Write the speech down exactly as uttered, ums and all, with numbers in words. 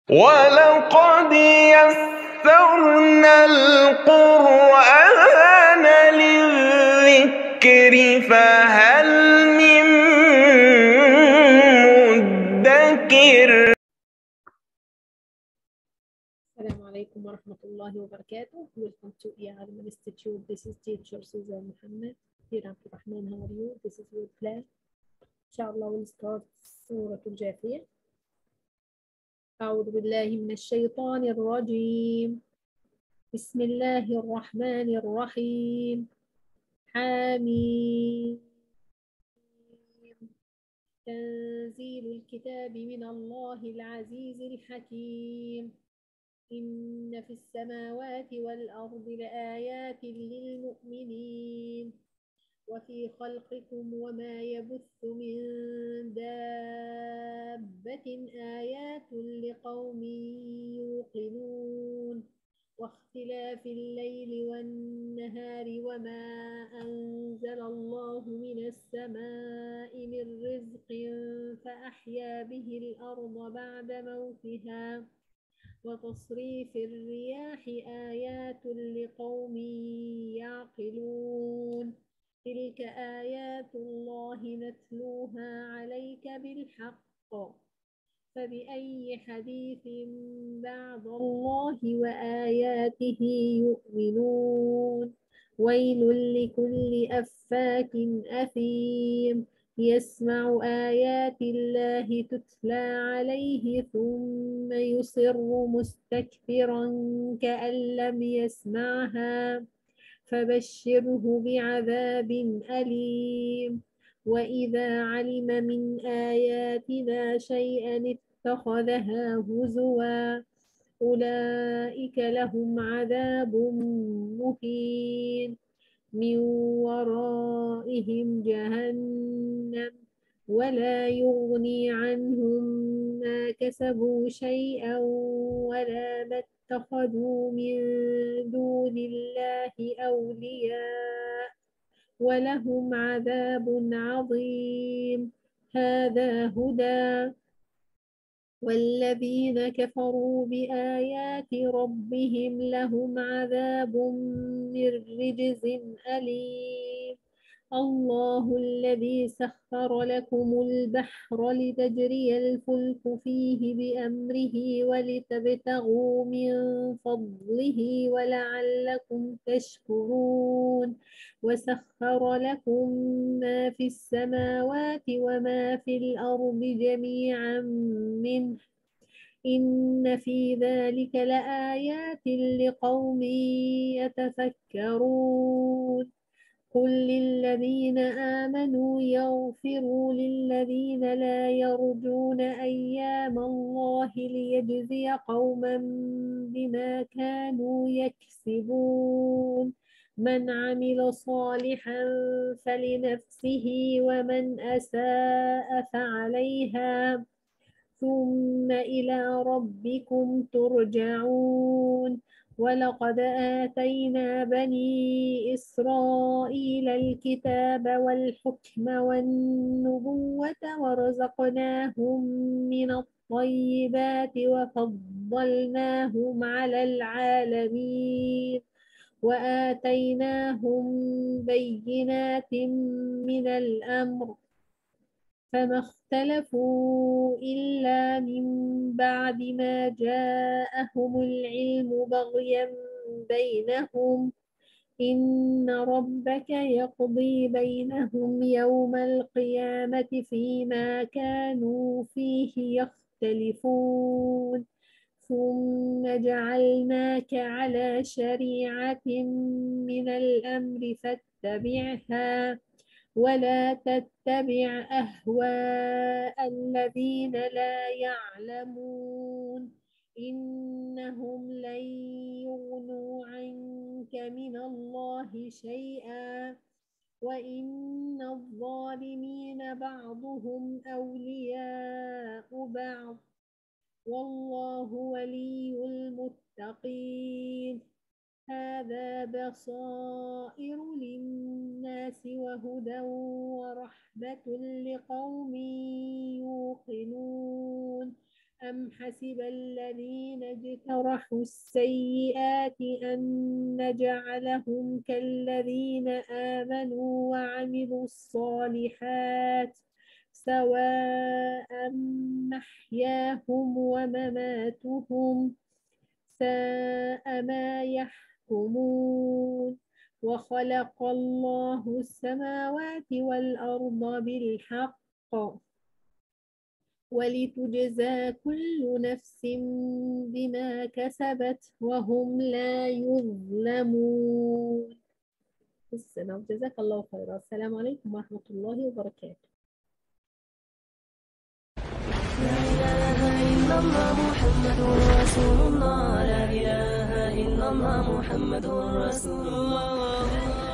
وَلَقَدْ يَسَّرْنَا الْقُرْآنَ لِلذِّكْرِ فَهَلْ مِن مُّدَّكِرٍ. السلام عليكم ورحمة الله وبركاته. Welcome to Al-Ilm Institute. This is teacher Susan Muhammad. Here Abdul Rahman, how are you? This is your class. Inshallah we'll start سورة الجاثية. أعوذ بالله من الشيطان الرجيم. بسم الله الرحمن الرحيم. حميم. تنزيل الكتاب من الله العزيز الحكيم. إن في السماوات والأرض لآيات للمؤمنين وفي خلقكم وما يبث من دابة آيات لقوم يوقنون واختلاف الليل والنهار وما أنزل الله من السماء من رزق فأحيا به الأرض بعد موتها وتصريف الرياح آيات لقوم يعقلون تلك آيات الله نتلوها عليك بالحق فبأي حديث بعد الله وآياته يؤمنون ويل لكل أفاك أثيم يسمع آيات الله تتلى عليه ثم يصر مستكبرا كأن لم يسمعها فبشره بعذاب أليم وإذا علم من آياتنا شيئا اتخذها هزوا أولئك لهم عذاب مهين من ورائهم جهنم ولا يغني عنهم ما كسبوا شيئا ولا ما اتخذوا من دون الله أولياء ولهم عذاب عظيم هذا هدى والذين كفروا بآيات ربهم لهم عذاب من رجز أليم الله الذي سخر لكم البحر لتجري الفلك فيه بأمره ولتبتغوا من فضله ولعلكم تشكرون وسخر لكم ما في السماوات وما في الأرض جميعا منه إن في ذلك لآيات لقوم يتفكرون قل للذين آمنوا يغفروا للذين لا يرجون أيام الله ليجزي قوما بما كانوا يكسبون من عمل صالحا فلنفسه ومن أساء فعليها ثم إلى ربكم ترجعون ولقد آتينا بني إسرائيل الكتاب والحكم والنبوة ورزقناهم من الطيبات وفضلناهم على العالمين وآتيناهم بينات من الأمر فما اختلفوا إلا من بعد ما جاءهم العلم بغيا بينهم إن ربك يقضي بينهم يوم القيامة فيما كانوا فيه يختلفون ثم جعلناك على شريعة من الأمر فاتبعها ولا تتبع أهواء الذين لا يعلمون إنهم لن يغنوا عنك من الله شيئا وإن الظالمين بعضهم أولياء بعض والله ولي المتقين هذا بصائر للناس وهدى ورحمة لقوم يوقنون أم حسب الذين اجترحوا السيئات أن نجعلهم كالذين آمنوا وعملوا الصالحات سواء محياهم ومماتهم ساء ما يحكمون وخلق الله السماوات والأرض بالحق ولتجزى كل نفس بما كسبت وهم لا يظلمون. السلام جزاك الله خيرا. السلام عليكم ورحمة الله وبركاته. لا إله إلا الله محمد رسول الله. لا إله إلا الله محمد رسول الله.